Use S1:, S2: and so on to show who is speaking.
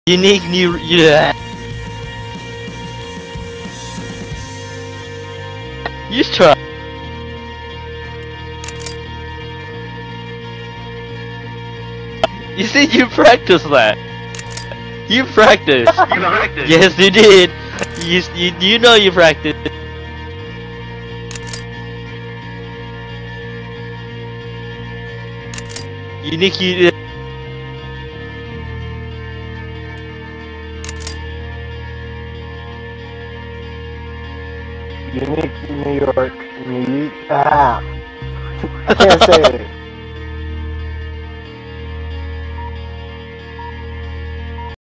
S1: Unique new. Yeah. You try. You see, you practiced that. You practiced.
S2: You practiced.
S1: Yes, you did. You know you practiced. Unique, you.
S3: Unique New York. I can't say it.